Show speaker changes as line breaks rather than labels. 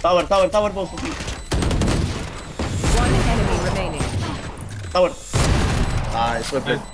Tower, both of you.
One enemy remaining.
Tower. Nice, well played.